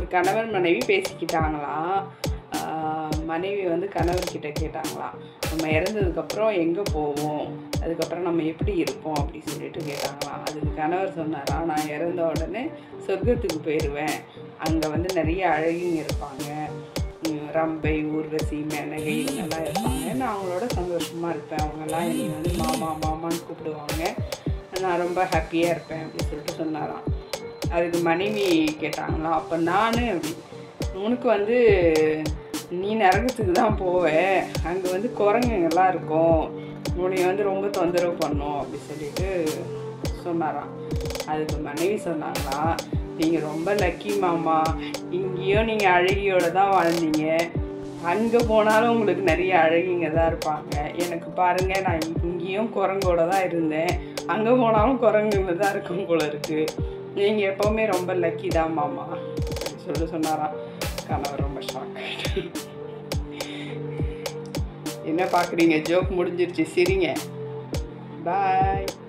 கணவன் மனைவி பேசிக்கிட்டாங்களாம். மனைவி வந்து கணவர்கிட்ட கேட்டாங்களாம், நம்ம இறந்ததுக்கப்புறம் எங்கே போவோம், அதுக்கப்புறம் நம்ம எப்படி இருப்போம் அப்படி சொல்லிட்டு கேட்டாங்களாம். அதுக்கு கணவர் சொன்னாராம், நான் இறந்த உடனே சொர்க்கத்துக்கு போயிடுவேன், அங்கே வந்து நிறைய அழகிங்க இருப்பாங்க, ரம்பை, ஊர்வசி, மேனகை இவங்கெல்லாம் இருப்பாங்க, நான் அவங்களோட சந்தோஷமாக இருப்பேன், அவங்கெல்லாம் என்னை வந்து மாமா மாமான்னு கூப்பிடுவாங்க, நான் ரொம்ப ஹாப்பியாக இருப்பேன் அப்படி சொல்லிட்டு சொன்னாராம். அதுக்கு மனைவி கேட்டாங்களாம், அப்போ நான் அப்படி உனக்கு வந்து நீ நரகத்துக்கு தான் போவேன், அங்கே வந்து குரங்குங்கெல்லாம் இருக்கும், உன்னை வந்து ரொம்ப தொந்தரவு பண்ணும் அப்படி சொல்லிட்டு சொன்னாராம். அதுக்கு மனைவி சொன்னாங்களா, நீங்கள் ரொம்ப லக்கி மாமா, இங்கேயும் நீங்கள் அழகியோடு தான் வாழ்ந்தீங்க, அங்கே போனாலும் உங்களுக்கு நிறைய அழகிங்க தான் இருப்பாங்க, எனக்கு பாருங்கள் நான் இங்கேயும் குரங்கோட தான் இருந்தேன், அங்கே போனாலும் குரங்குங்க தான் இருக்கும் போல இருக்குது, நீங்கள் எப்போவுமே ரொம்ப லக்கி தான் மாமா அப்படின்னு சொல்லிட்டு சொன்னாராம். கணவர் ரொம்ப ஷாக் ஆகிட்டு, என்ன பார்க்குறீங்க, ஜோக் முடிஞ்சிருச்சு, சிரிங்க, பாய்.